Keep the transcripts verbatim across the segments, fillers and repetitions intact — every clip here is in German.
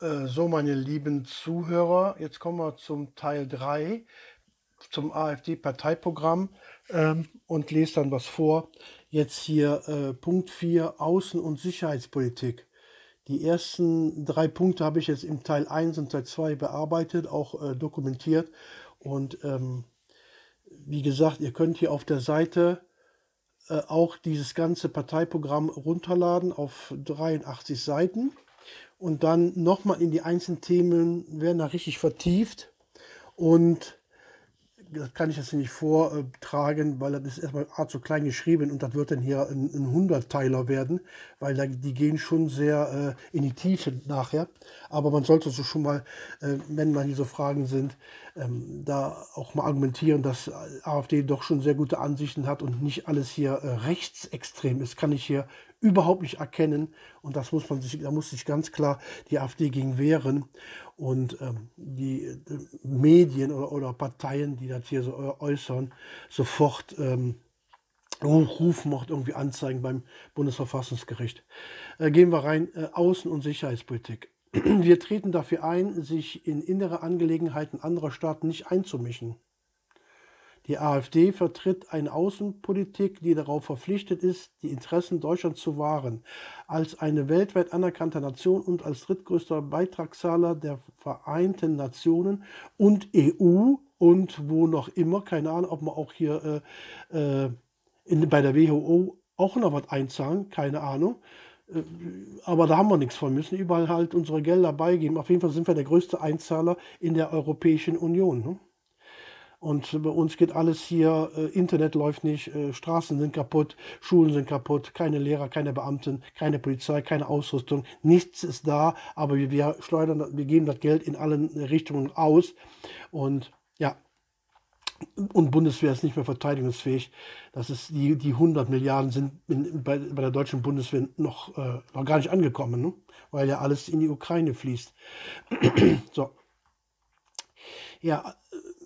Äh, so, meine lieben Zuhörer, jetzt kommen wir zum Teil drei, zum AfD-Parteiprogramm, ähm, und lese dann was vor. Jetzt hier äh, Punkt vier, Außen- und Sicherheitspolitik. Die ersten drei Punkte habe ich jetzt im Teil eins und Teil zwei bearbeitet, auch äh, dokumentiert. Und ähm, wie gesagt, ihr könnt hier auf der Seite äh, auch dieses ganze Parteiprogramm runterladen auf dreiundachtzig Seiten. Und dann nochmal in die einzelnen Themen werden da richtig vertieft. Und das kann ich jetzt nicht vortragen, weil das ist erstmal Art so klein geschrieben und das wird dann hier ein, ein Hundertteiler werden, weil da, die gehen schon sehr äh, in die Tiefe nachher. Aber man sollte so schon mal, äh, wenn mal hier so Fragen sind, ähm, da auch mal argumentieren, dass AfD doch schon sehr gute Ansichten hat und nicht alles hier äh, rechtsextrem ist, kann ich hier überhaupt nicht erkennen. Und das muss man sich, da muss sich ganz klar die AfD gegen wehren. Und ähm, die äh, Medien oder, oder Parteien, die das hier so äußern, sofort ähm, Rufmord irgendwie anzeigen beim Bundesverfassungsgericht. Äh, gehen wir rein, äh, Außen- und Sicherheitspolitik. Wir treten dafür ein, sich in innere Angelegenheiten anderer Staaten nicht einzumischen. Die AfD vertritt eine Außenpolitik, die darauf verpflichtet ist, die Interessen Deutschlands zu wahren. Als eine weltweit anerkannte Nation und als drittgrößter Beitragszahler der Vereinten Nationen und E U und wo noch immer, keine Ahnung, ob wir auch hier äh, äh, in, bei der W H O auch noch was einzahlen, keine Ahnung. Äh, Aber da haben wir nichts von, müssen überall halt unsere Gelder beigeben. Auf jeden Fall sind wir der größte Einzahler in der Europäischen Union. Ne? Und bei uns geht alles hier, äh, Internet läuft nicht, äh, Straßen sind kaputt, Schulen sind kaputt, keine Lehrer, keine Beamten, keine Polizei, keine Ausrüstung, nichts ist da, aber wir, wir schleudern, wir geben das Geld in allen Richtungen aus. Und ja, und Bundeswehr ist nicht mehr verteidigungsfähig. Das ist die, die hundert Milliarden sind in, bei, bei der deutschen Bundeswehr noch, äh, noch gar nicht angekommen, ne? Weil ja alles in die Ukraine fließt. So, ja,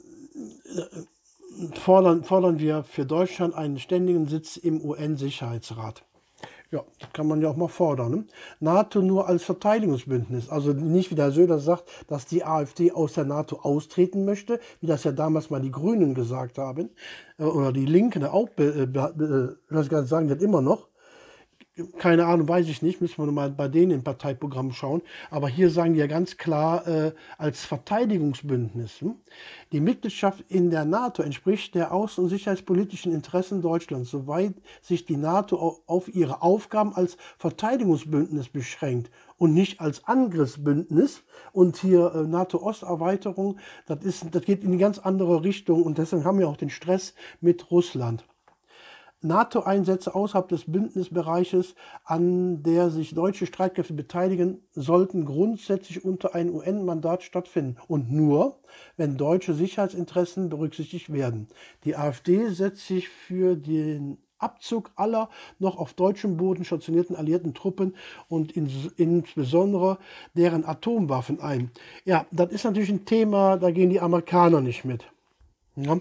fordern, fordern wir für Deutschland einen ständigen Sitz im U N-Sicherheitsrat. Ja, das kann man ja auch mal fordern. Ne? NATO nur als Verteidigungsbündnis. Also nicht, wie der Söder sagt, dass die AfD aus der NATO austreten möchte, wie das ja damals mal die Grünen gesagt haben. Äh, Oder die Linken auch, äh, be- äh, das kann sagen, das immer noch. Keine Ahnung, weiß ich nicht, müssen wir mal bei denen im Parteiprogramm schauen. Aber hier sagen die ja ganz klar, äh, als Verteidigungsbündnis. Hm? Die Mitgliedschaft in der NATO entspricht der außen- und sicherheitspolitischen Interessen Deutschlands, soweit sich die NATO auf ihre Aufgaben als Verteidigungsbündnis beschränkt und nicht als Angriffsbündnis. Und hier äh, NATO-Osterweiterung, das, ist, das geht in eine ganz andere Richtung und deswegen haben wir auch den Stress mit Russland. NATO-Einsätze außerhalb des Bündnisbereiches, an der sich deutsche Streitkräfte beteiligen, sollten grundsätzlich unter einem U N-Mandat stattfinden und nur, wenn deutsche Sicherheitsinteressen berücksichtigt werden. Die AfD setzt sich für den Abzug aller noch auf deutschem Boden stationierten alliierten Truppen und in, insbesondere deren Atomwaffen ein. Ja, das ist natürlich ein Thema, da gehen die Amerikaner nicht mit. Ja.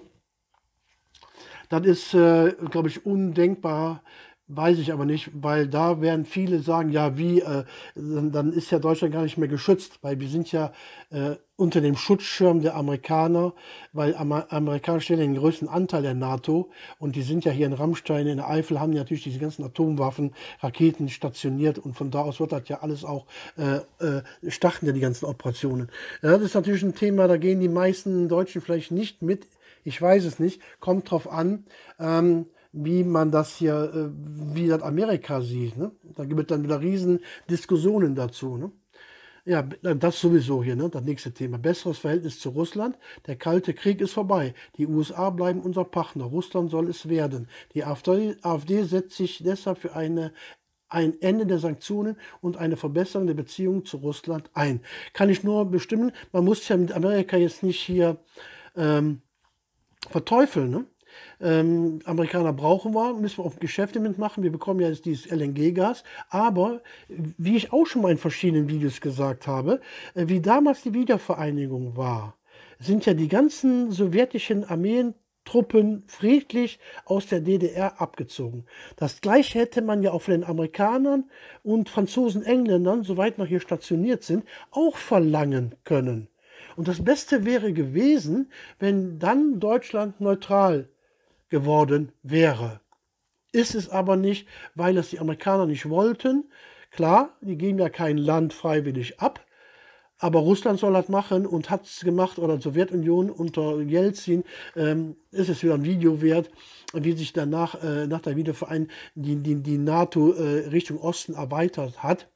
Das ist, äh, glaube ich, undenkbar, weiß ich aber nicht, weil da werden viele sagen, ja, wie, äh, dann, dann ist ja Deutschland gar nicht mehr geschützt, weil wir sind ja äh, unter dem Schutzschirm der Amerikaner, weil Amer Amerikaner stellen den größten Anteil der NATO und die sind ja hier in Rammstein, in der Eifel, haben natürlich diese ganzen Atomwaffen, Raketen stationiert und von da aus wird das ja alles auch, äh, äh, starten ja die ganzen Operationen. Ja, das ist natürlich ein Thema, da gehen die meisten Deutschen vielleicht nicht mit. Ich weiß es nicht, kommt drauf an, ähm, wie man das hier, äh, wie das Amerika sieht. Ne? Da gibt es dann wieder riesen Diskussionen dazu. Ne? Ja, das sowieso hier, ne? Das nächste Thema. Besseres Verhältnis zu Russland. Der Kalte Krieg ist vorbei. Die U S A bleiben unser Partner. Russland soll es werden. Die AfD, AfD setzt sich deshalb für eine, ein Ende der Sanktionen und eine Verbesserung der Beziehungen zu Russland ein. Kann ich nur bestimmen. Man muss ja mit Amerika jetzt nicht hier ähm, verteufeln. Ne? Ähm, Amerikaner brauchen wir, müssen wir auch Geschäfte mitmachen. Wir bekommen ja jetzt dieses L N G-Gas. Aber, wie ich auch schon mal in verschiedenen Videos gesagt habe, wie damals die Wiedervereinigung war, sind ja die ganzen sowjetischen Armeen Truppen friedlich aus der D D R abgezogen. Das Gleiche hätte man ja auch von den Amerikanern und Franzosen, Engländern, soweit noch hier stationiert sind, auch verlangen können. Und das Beste wäre gewesen, wenn dann Deutschland neutral geworden wäre. Ist es aber nicht, weil es die Amerikaner nicht wollten. Klar, die geben ja kein Land freiwillig ab. Aber Russland soll das machen und hat es gemacht, oder die Sowjetunion unter Jelzin, ähm, ist es wieder ein Video wert, wie sich danach, äh, nach der Wiedervereinigung, die, die, die NATO äh, Richtung Osten erweitert hat,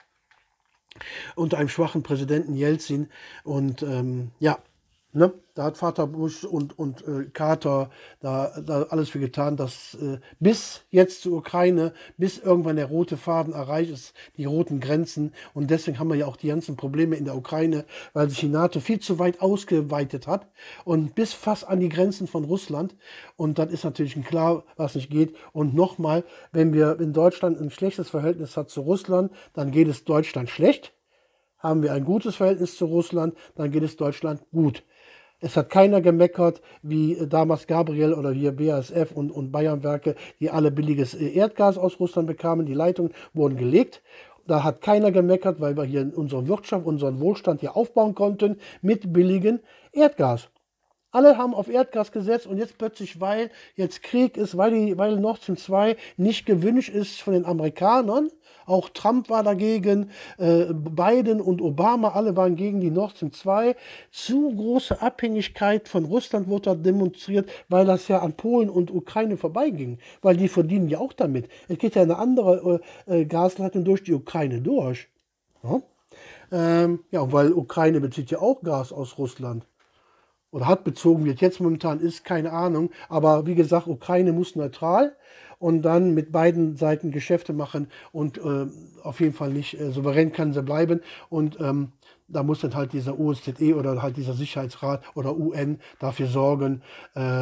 unter einem schwachen Präsidenten Jelzin. Und ähm, ja, ne, da hat Vater Bush und, und äh, Carter da, da alles für getan, dass äh, bis jetzt zur Ukraine, bis irgendwann der rote Faden erreicht ist, die roten Grenzen. Und deswegen haben wir ja auch die ganzen Probleme in der Ukraine, weil sich die NATO viel zu weit ausgeweitet hat und bis fast an die Grenzen von Russland. Und dann ist natürlich klar, was nicht geht. Und nochmal, wenn wir in Deutschland ein schlechtes Verhältnis hat zu Russland, dann geht es Deutschland schlecht. Haben wir ein gutes Verhältnis zu Russland, dann geht es Deutschland gut. Es hat keiner gemeckert, wie damals Gabriel oder hier B A S F und, und Bayernwerke, die alle billiges Erdgas aus Russland bekamen. Die Leitungen wurden gelegt. Da hat keiner gemeckert, weil wir hier unsere Wirtschaft, unseren Wohlstand hier aufbauen konnten mit billigem Erdgas. Alle haben auf Erdgas gesetzt und jetzt plötzlich, weil jetzt Krieg ist, weil, die, weil Nord Stream zwei nicht gewünscht ist von den Amerikanern, auch Trump war dagegen, äh, Biden und Obama, alle waren gegen die Nord Stream zwei. Zu große Abhängigkeit von Russland wurde da demonstriert, weil das ja an Polen und Ukraine vorbeiging, weil die verdienen ja auch damit. Es geht ja eine andere äh, Gasleitung durch die Ukraine durch. Ja, ähm, ja, weil Ukraine bezieht ja auch Gas aus Russland. Oder hat bezogen wird, jetzt momentan ist, keine Ahnung. Aber wie gesagt, Ukraine muss neutral und dann mit beiden Seiten Geschäfte machen und äh, auf jeden Fall nicht äh, souverän kann sie bleiben. Und ähm, da muss dann halt dieser O S Z E oder halt dieser Sicherheitsrat oder U N dafür sorgen, äh,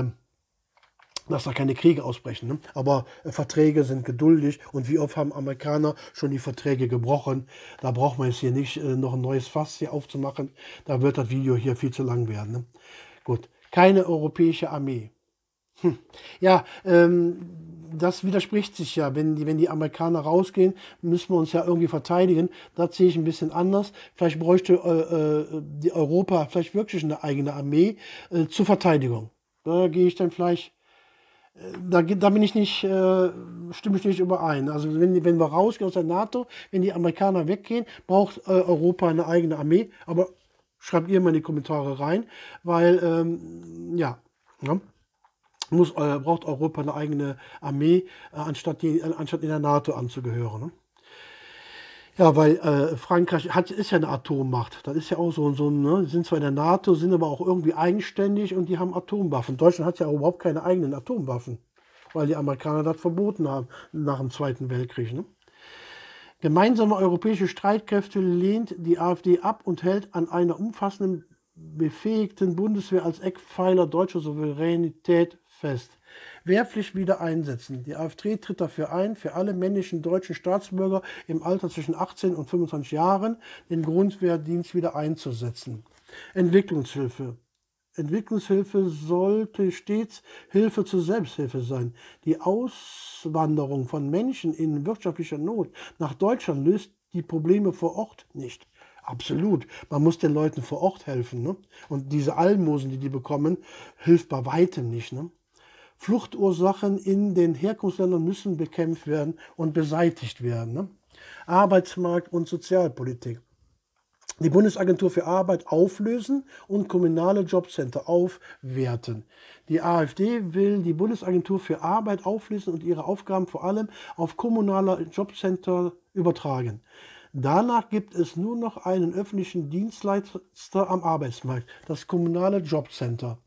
dass da keine Kriege ausbrechen. Ne? Aber äh, Verträge sind geduldig und wie oft haben Amerikaner schon die Verträge gebrochen. Da braucht man jetzt hier nicht äh, noch ein neues Fass hier aufzumachen. Da wird das Video hier viel zu lang werden. Ne? Gut, keine europäische Armee. Hm. Ja, ähm, das widerspricht sich ja. Wenn die, wenn die Amerikaner rausgehen, müssen wir uns ja irgendwie verteidigen. Das sehe ich ein bisschen anders. Vielleicht bräuchte äh, äh, die Europa vielleicht wirklich eine eigene Armee äh, zur Verteidigung. Da gehe ich dann vielleicht Da, da bin ich nicht, äh, stimme ich nicht überein. Also wenn, wenn wir rausgehen aus der NATO, wenn die Amerikaner weggehen, braucht äh, Europa eine eigene Armee. Aber schreibt ihr mal in die Kommentare rein, weil, ähm, ja, ja muss, äh, braucht Europa eine eigene Armee, äh, anstatt, die, äh, anstatt in der NATO anzugehören. Ne? Ja, weil äh, Frankreich hat, ist ja eine Atommacht. Das ist ja auch so, so ne? Die sind zwar in der NATO, sind aber auch irgendwie eigenständig und die haben Atomwaffen. Deutschland hat ja überhaupt keine eigenen Atomwaffen, weil die Amerikaner das verboten haben nach dem Zweiten Weltkrieg. Ne? Gemeinsame europäische Streitkräfte lehnt die AfD ab und hält an einer umfassenden, befähigten Bundeswehr als Eckpfeiler deutscher Souveränität fest. Wehrpflicht wieder einsetzen. Die AfD tritt dafür ein, für alle männlichen deutschen Staatsbürger im Alter zwischen achtzehn und fünfundzwanzig Jahren den Grundwehrdienst wieder einzusetzen. Entwicklungshilfe. Entwicklungshilfe sollte stets Hilfe zur Selbsthilfe sein. Die Auswanderung von Menschen in wirtschaftlicher Not nach Deutschland löst die Probleme vor Ort nicht. Absolut. Man muss den Leuten vor Ort helfen. Ne? Und diese Almosen, die die bekommen, hilft bei weitem nicht. Ne? Fluchtursachen in den Herkunftsländern müssen bekämpft werden und beseitigt werden. Ne? Arbeitsmarkt und Sozialpolitik. Die Bundesagentur für Arbeit auflösen und kommunale Jobcenter aufwerten. Die AfD will die Bundesagentur für Arbeit auflösen und ihre Aufgaben vor allem auf kommunale Jobcenter übertragen. Danach gibt es nur noch einen öffentlichen Dienstleister am Arbeitsmarkt, das kommunale Jobcenter.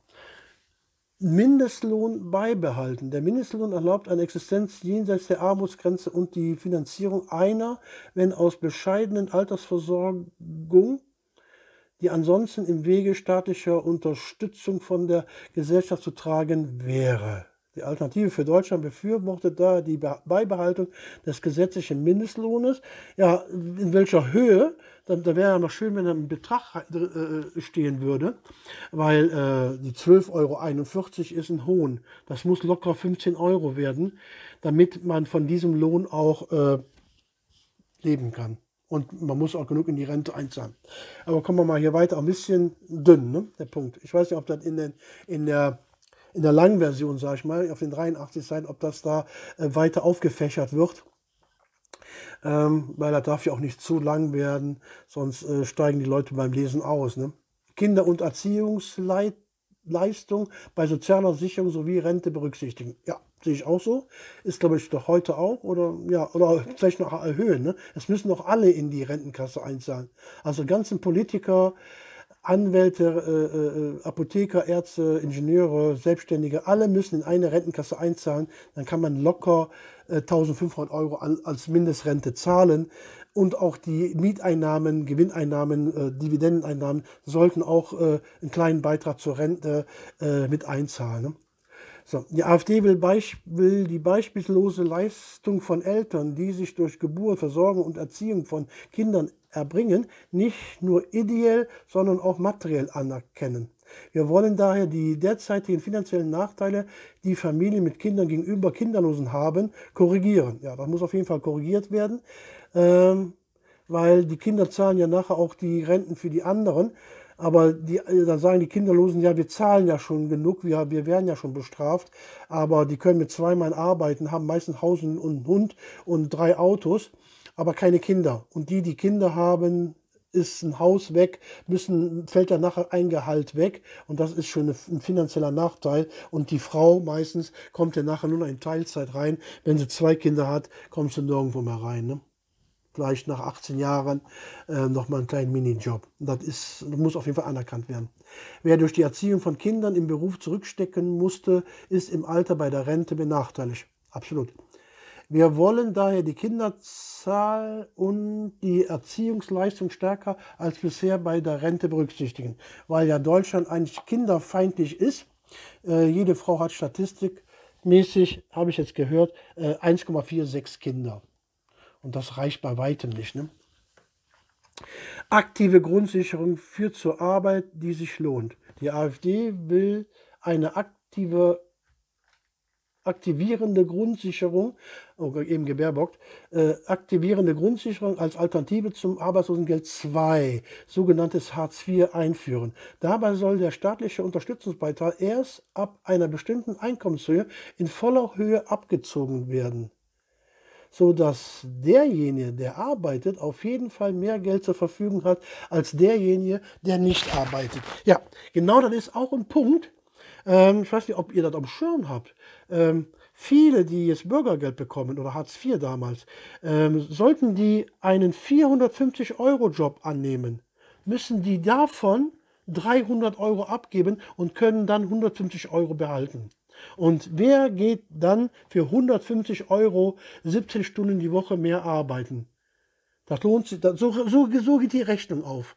Mindestlohn beibehalten. Der Mindestlohn erlaubt eine Existenz jenseits der Armutsgrenze und die Finanzierung einer, wenn aus bescheidenen Altersversorgung, die ansonsten im Wege staatlicher Unterstützung von der Gesellschaft zu tragen wäre. Die Alternative für Deutschland befürwortet da die Beibehaltung des gesetzlichen Mindestlohnes. Ja, in welcher Höhe? Dann, da wäre ja noch schön, wenn da ein Betrag äh, stehen würde, weil äh, die zwölf Euro einundvierzig ist ein Hohn. Das muss locker fünfzehn Euro werden, damit man von diesem Lohn auch äh, leben kann. Und man muss auch genug in die Rente einzahlen. Aber kommen wir mal hier weiter. Ein bisschen dünn, ne, der Punkt. Ich weiß nicht, ob das in, den, in der in der langen Version, sage ich mal, auf den dreiundachtzig Seiten, ob das da äh, weiter aufgefächert wird. Ähm, weil das darf ja auch nicht zu lang werden, sonst äh, steigen die Leute beim Lesen aus. Ne? Kinder- und Erziehungsleistung bei sozialer Sicherung sowie Rente berücksichtigen. Ja, sehe ich auch so. Ist, glaube ich, doch heute auch. Oder, ja, oder vielleicht noch erhöhen. Ne? Es müssen doch alle in die Rentenkasse einzahlen. Also ganzen Politiker, Anwälte, äh, äh, Apotheker, Ärzte, Ingenieure, Selbstständige, alle müssen in eine Rentenkasse einzahlen. Dann kann man locker äh, eintausendfünfhundert Euro an, als Mindestrente zahlen. Und auch die Mieteinnahmen, Gewinneinnahmen, äh, Dividendeneinnahmen sollten auch äh, einen kleinen Beitrag zur Rente äh, mit einzahlen. Ne? So, die AfD will, will die beispiellose Leistung von Eltern, die sich durch Geburt, Versorgung und Erziehung von Kindern erbringen, nicht nur ideell, sondern auch materiell anerkennen. Wir wollen daher die derzeitigen finanziellen Nachteile, die Familien mit Kindern gegenüber Kinderlosen haben, korrigieren. Ja, das muss auf jeden Fall korrigiert werden, ähm, weil die Kinder zahlen ja nachher auch die Renten für die anderen. Aber die, da sagen die Kinderlosen, ja, wir zahlen ja schon genug, wir, wir werden ja schon bestraft, aber die können mit zwei Mann arbeiten, haben meistens Haus und einen Hund und drei Autos, aber keine Kinder. Und die, die Kinder haben, ist ein Haus weg, müssen, fällt dann nachher ein Gehalt weg und das ist schon ein finanzieller Nachteil. Und die Frau meistens kommt ja nachher nur noch in Teilzeit rein. Wenn sie zwei Kinder hat, kommt sie nirgendwo mehr rein. Ne? Vielleicht nach achtzehn Jahren äh, nochmal einen kleinen Minijob. Das, ist, das muss auf jeden Fall anerkannt werden. Wer durch die Erziehung von Kindern im Beruf zurückstecken musste, ist im Alter bei der Rente benachteiligt. Absolut. Wir wollen daher die Kinderzahl und die Erziehungsleistung stärker als bisher bei der Rente berücksichtigen, weil ja Deutschland eigentlich kinderfeindlich ist. Äh, jede Frau hat statistikmäßig, habe ich jetzt gehört, äh, eins Komma sechsundvierzig Kinder. Und das reicht bei weitem nicht. Ne? Aktive Grundsicherung führt zur Arbeit, die sich lohnt. Die AfD will eine aktive, aktivierende Grundsicherung, oh, eben gebärbockt, äh, aktivierende Grundsicherung als Alternative zum Arbeitslosengeld zwei, sogenanntes Hartz vier, einführen. Dabei soll der staatliche Unterstützungsbeitrag erst ab einer bestimmten Einkommenshöhe in voller Höhe abgezogen werden, sodass derjenige, der arbeitet, auf jeden Fall mehr Geld zur Verfügung hat, als derjenige, der nicht arbeitet. Ja, genau das ist auch ein Punkt. Ähm, ich weiß nicht, ob ihr das am Schirm habt. Ähm, viele, die jetzt Bürgergeld bekommen oder Hartz vier damals, ähm, sollten die einen vierhundertfünfzig Euro Job annehmen, müssen die davon dreihundert Euro abgeben und können dann hundertfünfzig Euro behalten. Und wer geht dann für hundertfünfzig Euro siebzehn Stunden die Woche mehr arbeiten? Das lohnt sich, das, so, so, so geht die Rechnung auf.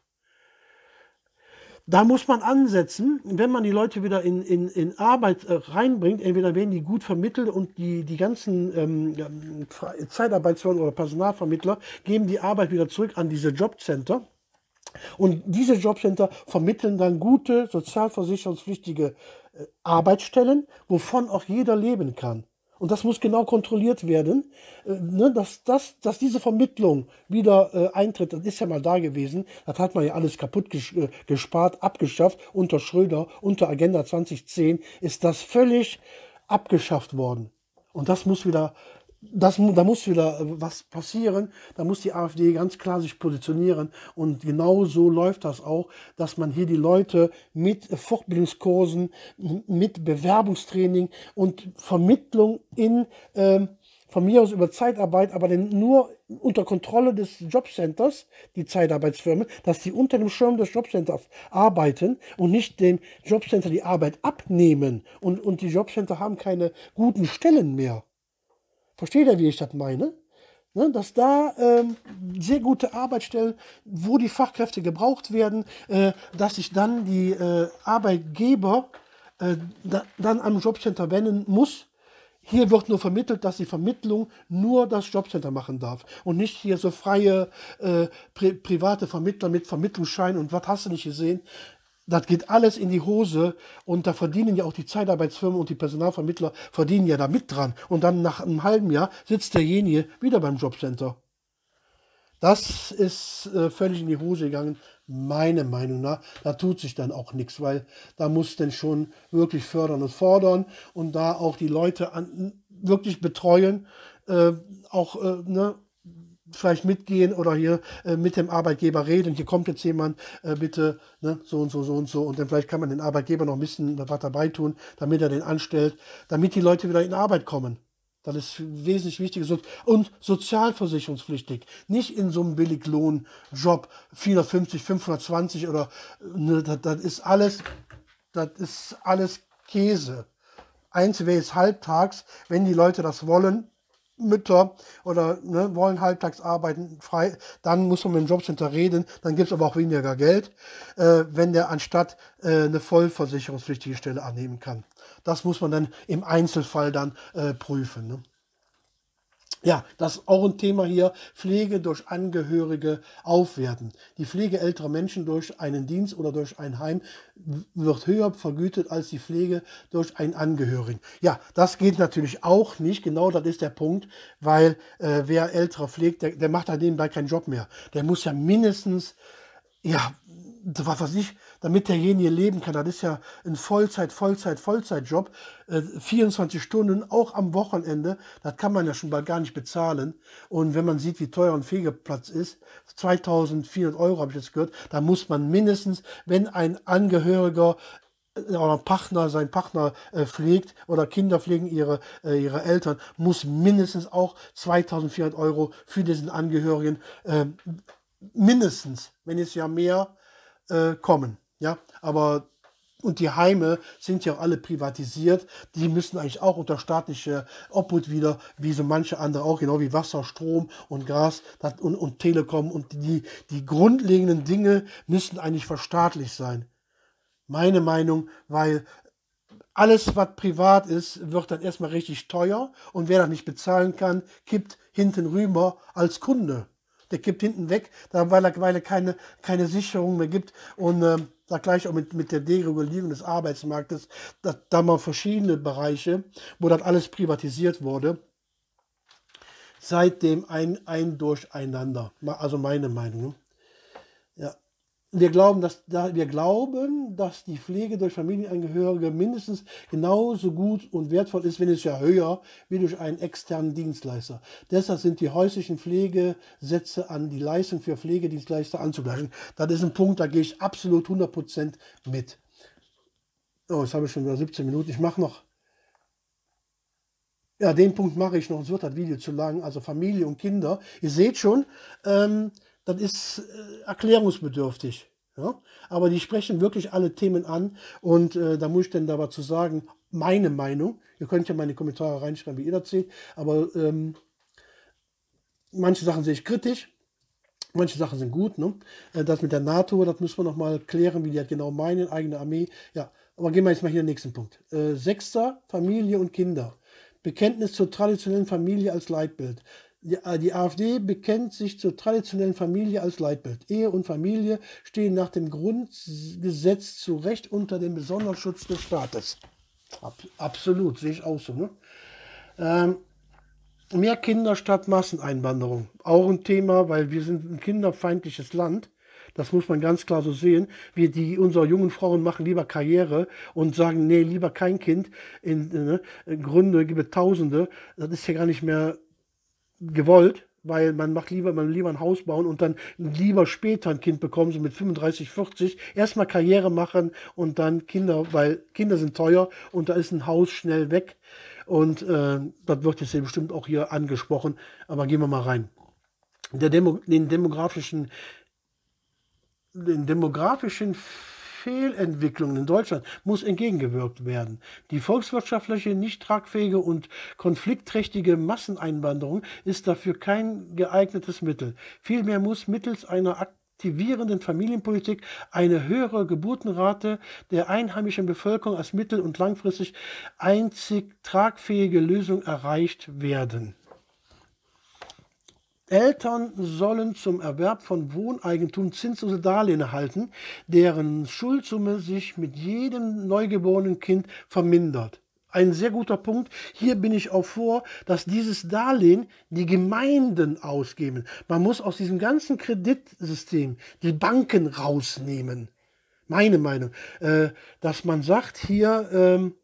Da muss man ansetzen, wenn man die Leute wieder in, in, in Arbeit äh, reinbringt, entweder werden die gut vermittelt und die, die ganzen ähm, Zeitarbeitsfirmen oder Personalvermittler geben die Arbeit wieder zurück an diese Jobcenter. Und diese Jobcenter vermitteln dann gute, sozialversicherungspflichtige äh, Arbeitsstellen, wovon auch jeder leben kann. Und das muss genau kontrolliert werden, äh, ne, dass, dass, dass diese Vermittlung wieder äh, eintritt. Das ist ja mal da gewesen. Das hat man ja alles kaputt ges äh, gespart, abgeschafft. Unter Schröder, unter Agenda zwanzig zehn ist das völlig abgeschafft worden. Und das muss wieder... Das, da muss wieder was passieren, da muss die AfD ganz klar sich positionieren und genau so läuft das auch, dass man hier die Leute mit Fortbildungskursen, mit Bewerbungstraining und Vermittlung in, ähm, von mir aus über Zeitarbeit, aber denn nur unter Kontrolle des Jobcenters, die Zeitarbeitsfirmen, dass die unter dem Schirm des Jobcenters arbeiten und nicht dem Jobcenter die Arbeit abnehmen und, und die Jobcenter haben keine guten Stellen mehr. Versteht ihr, wie ich das meine? Ne, dass da ähm, sehr gute Arbeitsstellen, wo die Fachkräfte gebraucht werden, äh, dass sich dann die äh, Arbeitgeber äh, da, dann am Jobcenter wenden muss. Hier wird nur vermittelt, dass die Vermittlung nur das Jobcenter machen darf und nicht hier so freie äh, pri private Vermittler mit Vermittlungsschein und was hast du nicht gesehen. Das geht alles in die Hose und da verdienen ja auch die Zeitarbeitsfirmen und die Personalvermittler verdienen ja da mit dran. Und dann nach einem halben Jahr sitzt derjenige wieder beim Jobcenter. Das ist äh, völlig in die Hose gegangen, meiner Meinung nach. Da tut sich dann auch nichts, weil da muss dann schon wirklich fördern und fordern und da auch die Leute an, wirklich betreuen, äh, auch äh, ne, vielleicht mitgehen oder hier äh, mit dem Arbeitgeber reden. Hier kommt jetzt jemand, äh, bitte ne, so und so, so und so. Und dann vielleicht kann man den Arbeitgeber noch ein bisschen was dabei tun, damit er den anstellt, damit die Leute wieder in Arbeit kommen. Das ist wesentlich wichtiger. Und sozialversicherungspflichtig. Nicht in so einem Billiglohnjob, vierhundertfünfzig, fünfhundertzwanzig oder, ne, das, das ist alles, das ist alles Käse. Eins wäre jetzt halbtags, wenn die Leute das wollen, Mütter oder ne, wollen halbtags arbeiten, frei, dann muss man mit dem Jobcenter reden, dann gibt es aber auch weniger Geld, äh, wenn der anstatt äh, eine vollversicherungspflichtige Stelle annehmen kann. Das muss man dann im Einzelfall dann äh, prüfen. Ne? Ja, das ist auch ein Thema hier, Pflege durch Angehörige aufwerten. Die Pflege älterer Menschen durch einen Dienst oder durch ein Heim wird höher vergütet als die Pflege durch einen Angehörigen. Ja, das geht natürlich auch nicht, genau das ist der Punkt, weil äh, wer Ältere pflegt, der, der macht da nebenbei keinen Job mehr. Der muss ja mindestens, ja, was weiß ich, damit derjenige leben kann, das ist ja ein Vollzeit, Vollzeit, Vollzeitjob, äh, vierundzwanzig Stunden, auch am Wochenende, das kann man ja schon bald gar nicht bezahlen. Und wenn man sieht, wie teuer ein Pflegeplatz ist, zweitausendvierhundert Euro habe ich jetzt gehört, da muss man mindestens, wenn ein Angehöriger oder Partner, sein Partner äh, pflegt oder Kinder pflegen ihre, äh, ihre Eltern, muss mindestens auch zweitausendvierhundert Euro für diesen Angehörigen äh, mindestens, wenn es ja mehr äh, kommen. Ja, aber und die Heime sind ja auch alle privatisiert. Die müssen eigentlich auch unter staatliche Obhut wieder, wie so manche andere auch, genau wie Wasser, Strom und Gas das, und, und Telekom. Und die, die grundlegenden Dinge müssen eigentlich verstaatlicht sein. Meine Meinung, weil alles, was privat ist, wird dann erstmal richtig teuer. Und wer das nicht bezahlen kann, kippt hinten rüber als Kunde. Der kippt hinten weg, da, weil er, weil er keine, keine Sicherung mehr gibt. Und äh, da gleich auch mit, mit der Deregulierung des Arbeitsmarktes, da, da mal verschiedene Bereiche, wo das alles privatisiert wurde, seitdem ein, ein Durcheinander. Also meine Meinung. Ne? Ja. Wir glauben, dass, wir glauben, dass die Pflege durch Familienangehörige mindestens genauso gut und wertvoll ist, wenn es ja höher, wie durch einen externen Dienstleister. Deshalb sind die häuslichen Pflegesätze an die Leistung für Pflegedienstleister anzugleichen. Das ist ein Punkt, da gehe ich absolut hundert Prozent mit. Oh, jetzt habe ich schon wieder siebzehn Minuten. Ich mache noch, ja, den Punkt mache ich noch, sonst wird das Video zu lang. Also Familie und Kinder. Ihr seht schon, ähm, das ist äh, erklärungsbedürftig. Ja? Aber die sprechen wirklich alle Themen an. Und äh, da muss ich dann dazu sagen, meine Meinung. Ihr könnt ja meine Kommentare reinschreiben, wie ihr das seht. Aber ähm, manche Sachen sehe ich kritisch. Manche Sachen sind gut. Ne? Äh, das mit der NATO, das müssen wir noch mal klären, wie die das genau meinen. Eigene Armee. Ja, aber gehen wir jetzt mal hier in den nächsten Punkt. Äh, Sechster, Familie und Kinder. Bekenntnis zur traditionellen Familie als Leitbild. Die, die AfD bekennt sich zur traditionellen Familie als Leitbild. Ehe und Familie stehen nach dem Grundgesetz zu Recht unter dem besonderen Schutz des Staates. Ab, absolut, sehe ich auch so. Ne? Ähm, mehr Kinder statt Masseneinwanderung. Auch ein Thema, weil wir sind ein kinderfeindliches Land. Das muss man ganz klar so sehen. Wir, die, unsere jungen Frauen machen lieber Karriere und sagen, nee, lieber kein Kind. In, ne, in Gründe gibt es Tausende. Das ist ja gar nicht mehr gewollt, weil man macht lieber, man lieber ein Haus bauen und dann lieber später ein Kind bekommen, so mit fünfunddreißig, vierzig. Erstmal Karriere machen und dann Kinder, weil Kinder sind teuer und da ist ein Haus schnell weg. Und äh, das wird jetzt ja bestimmt auch hier angesprochen. Aber gehen wir mal rein. Der Demo, den demografischen Den demografischen Fehlentwicklungen in Deutschland muss entgegengewirkt werden. Die volkswirtschaftliche, nicht tragfähige und konfliktträchtige Masseneinwanderung ist dafür kein geeignetes Mittel. Vielmehr muss mittels einer aktivierenden Familienpolitik eine höhere Geburtenrate der einheimischen Bevölkerung als mittel- und langfristig einzig tragfähige Lösung erreicht werden. Eltern sollen zum Erwerb von Wohneigentum zinslose Darlehen erhalten, deren Schuldsumme sich mit jedem neugeborenen Kind vermindert. Ein sehr guter Punkt. Hier bin ich auch vor, dass dieses Darlehen die Gemeinden ausgeben. Man muss aus diesem ganzen Kreditsystem die Banken rausnehmen. Meine Meinung. Äh, dass man sagt hier, ähm,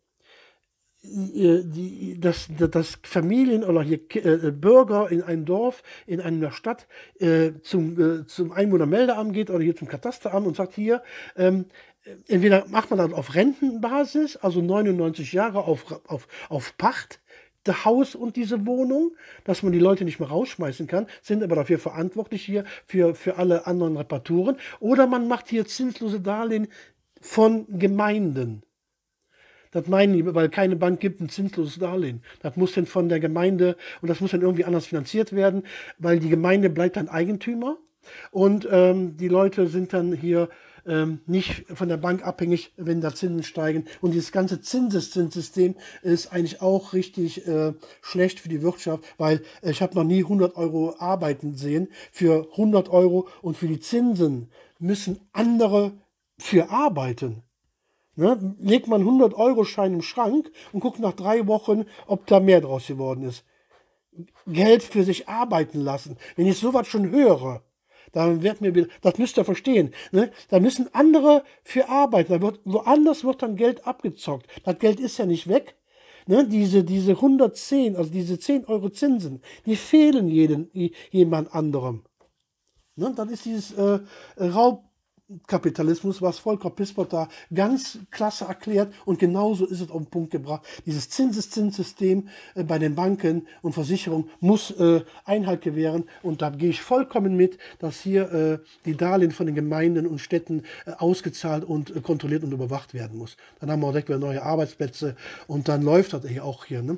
die, dass, dass Familien oder hier äh, Bürger in einem Dorf, in einer Stadt äh, zum, äh, zum Einwohnermeldeamt geht oder hier zum Katasteramt und sagt hier, ähm, entweder macht man das auf Rentenbasis, also neunundneunzig Jahre auf, auf, auf Pacht, das Haus und diese Wohnung, dass man die Leute nicht mehr rausschmeißen kann, sind aber dafür verantwortlich hier für, für alle anderen Reparaturen. Oder man macht hier zinslose Darlehen von Gemeinden. Das meinen die, weil keine Bank gibt ein zinsloses Darlehen. Das muss dann von der Gemeinde und das muss dann irgendwie anders finanziert werden, weil die Gemeinde bleibt dann Eigentümer und ähm, die Leute sind dann hier ähm, nicht von der Bank abhängig, wenn da Zinsen steigen. Und dieses ganze Zinseszinssystem ist eigentlich auch richtig äh, schlecht für die Wirtschaft, weil äh, ich habe noch nie hundert Euro arbeiten sehen für hundert Euro und für die Zinsen müssen andere für arbeiten. Ne? Legt man hundert Euro Schein im Schrank und guckt nach drei Wochen, ob da mehr draus geworden ist. Geld für sich arbeiten lassen. Wenn ich sowas schon höre, dann wird mir, das müsst ihr verstehen, ne? Da müssen andere für arbeiten. Da wird, woanders wird dann Geld abgezockt. Das Geld ist ja nicht weg. Ne? Diese, diese hundertzehn, also diese zehn Euro Zinsen, die fehlen jedem, jemand anderem. Ne? Das ist dieses äh, Raub. Kapitalismus, was Volker Pispert da ganz klasse erklärt und genauso ist es auf den Punkt gebracht. Dieses Zinseszinssystem äh, bei den Banken und Versicherungen muss äh, Einhalt gewähren und da gehe ich vollkommen mit, dass hier äh, die Darlehen von den Gemeinden und Städten äh, ausgezahlt und äh, kontrolliert und überwacht werden muss. Dann haben wir direkt wieder neue Arbeitsplätze und dann läuft das hier auch hier. Ne?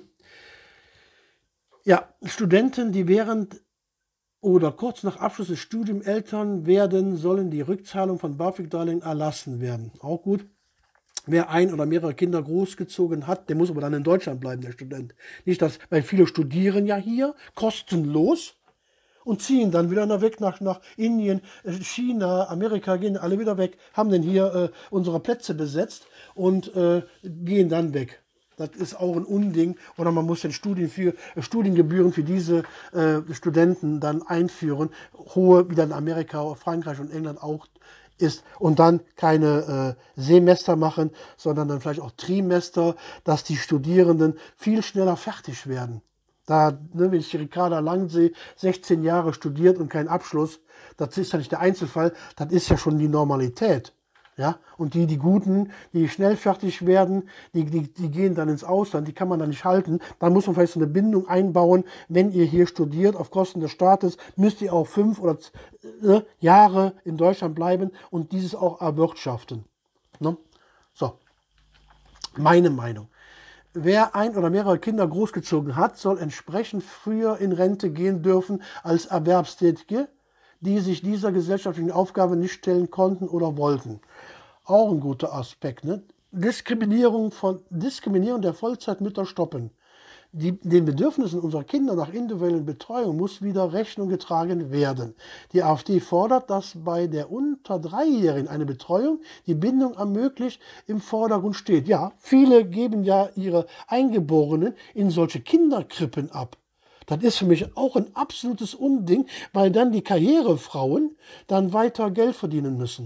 Ja, Studenten, die während oder kurz nach Abschluss des Studiums Eltern werden, sollen die Rückzahlung von BAföG-Darlehen erlassen werden. Auch gut. Wer ein oder mehrere Kinder großgezogen hat, der muss aber dann in Deutschland bleiben, der Student. Nicht das, weil viele studieren ja hier kostenlos und ziehen dann wieder weg nach, nach Indien, China, Amerika, gehen alle wieder weg, haben dann hier äh, unsere Plätze besetzt und äh, gehen dann weg. Das ist auch ein Unding. Oder man muss den Studien für, Studiengebühren für diese äh, Studenten dann einführen. Hohe, wie dann in Amerika, Frankreich und England auch ist. Und dann keine äh, Semester machen, sondern dann vielleicht auch Trimester, dass die Studierenden viel schneller fertig werden. Da, ne, wenn ich die Ricarda Lang sehe, sechzehn Jahre studiert und kein Abschluss, das ist ja nicht der Einzelfall, das ist ja schon die Normalität. Ja, und die, die Guten, die schnell fertig werden, die, die, die gehen dann ins Ausland, die kann man dann nicht halten. Dann muss man vielleicht so eine Bindung einbauen, wenn ihr hier studiert auf Kosten des Staates, müsst ihr auch fünf oder äh, Jahre in Deutschland bleiben und dieses auch erwirtschaften. Ne? So, meine Meinung. Wer ein oder mehrere Kinder großgezogen hat, soll entsprechend früher in Rente gehen dürfen als Erwerbstätige, die sich dieser gesellschaftlichen Aufgabe nicht stellen konnten oder wollten. Auch ein guter Aspekt. Ne? Diskriminierung, von, Diskriminierung der Vollzeitmütter stoppen. Die, den Bedürfnissen unserer Kinder nach individuellen Betreuung muss wieder Rechnung getragen werden. Die AfD fordert, dass bei der unter Dreijährigen eine Betreuung, die Bindung ermöglicht, im Vordergrund steht. Ja, viele geben ja ihre Eingeborenen in solche Kinderkrippen ab. Das ist für mich auch ein absolutes Unding, weil dann die Karrierefrauen dann weiter Geld verdienen müssen.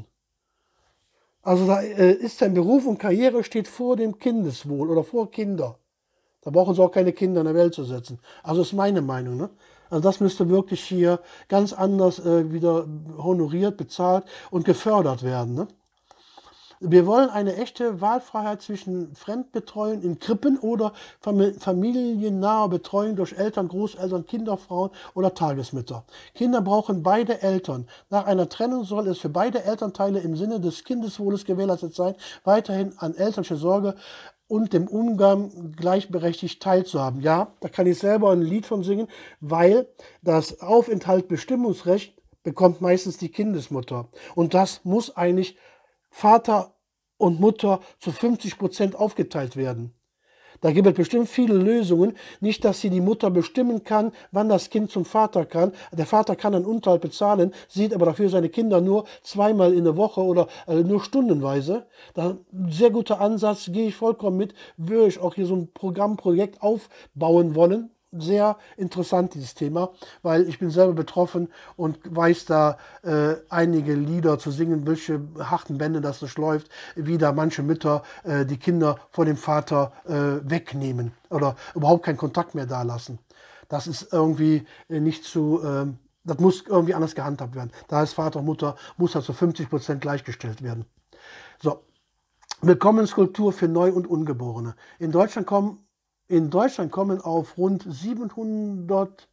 Also da äh, ist ein Beruf und Karriere steht vor dem Kindeswohl oder vor Kinder. Da brauchen sie auch keine Kinder in der Welt zu setzen. Also ist meine Meinung. Ne? Also das müsste wirklich hier ganz anders äh, wieder honoriert, bezahlt und gefördert werden. Ne? Wir wollen eine echte Wahlfreiheit zwischen Fremdbetreuung in Krippen oder familiennaher Betreuung durch Eltern, Großeltern, Kinderfrauen oder Tagesmütter. Kinder brauchen beide Eltern. Nach einer Trennung soll es für beide Elternteile im Sinne des Kindeswohles gewährleistet sein, weiterhin an elterliche Sorge und dem Umgang gleichberechtigt teilzuhaben. Ja, da kann ich selber ein Lied von singen, weil das Aufenthaltsbestimmungsrecht bekommt meistens die Kindesmutter. Und das muss eigentlich Vater und Mutter zu fünfzig Prozent aufgeteilt werden. Da gibt es bestimmt viele Lösungen. Nicht, dass sie die Mutter bestimmen kann, wann das Kind zum Vater kann. Der Vater kann einen Unterhalt bezahlen, sieht aber dafür seine Kinder nur zweimal in der Woche oder äh, nur stundenweise. Da ein sehr guter Ansatz, gehe ich vollkommen mit. Würde ich auch hier so ein Programm, Projekt aufbauen wollen. Sehr interessant, dieses Thema, weil ich bin selber betroffen und weiß da äh, einige Lieder zu singen, welche harten Bände das nicht läuft, wie da manche Mütter äh, die Kinder vor dem Vater äh, wegnehmen oder überhaupt keinen Kontakt mehr da lassen. Das ist irgendwie äh, nicht zu, äh, das muss irgendwie anders gehandhabt werden. Da ist Vater und Mutter, muss halt zu fünfzig Prozent gleichgestellt werden. So, Willkommenskultur für Neu- und Ungeborene. In Deutschland kommen In Deutschland kommen auf rund siebenhunderttausend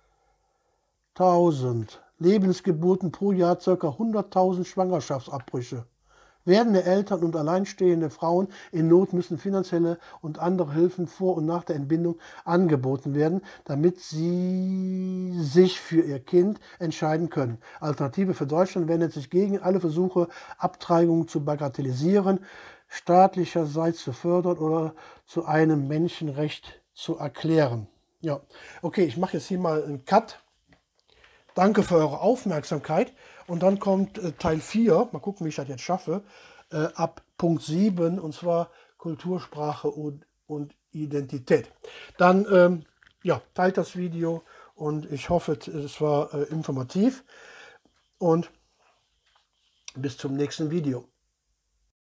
Lebensgeburten pro Jahr ca. hunderttausend Schwangerschaftsabbrüche. Werdende Eltern und alleinstehende Frauen in Not müssen finanzielle und andere Hilfen vor und nach der Entbindung angeboten werden, damit sie sich für ihr Kind entscheiden können. Alternative für Deutschland wendet sich gegen alle Versuche, Abtreibungen zu bagatellisieren, staatlicherseits zu fördern oder zu einem Menschenrecht zu erklären. Ja, okay, ich mache jetzt hier mal einen Cut. Danke für eure Aufmerksamkeit. Und dann kommt äh, Teil vier, mal gucken, wie ich das jetzt schaffe, äh, ab Punkt sieben, und zwar Kultursprache und, und Identität. Dann ähm, ja, teilt das Video und ich hoffe, es war äh, informativ. Und bis zum nächsten Video.